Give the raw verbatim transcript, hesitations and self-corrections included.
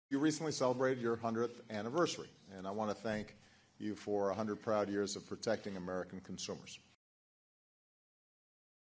You recently celebrated your hundredth anniversary, and I want to thank you for one hundred proud years of protecting American consumers.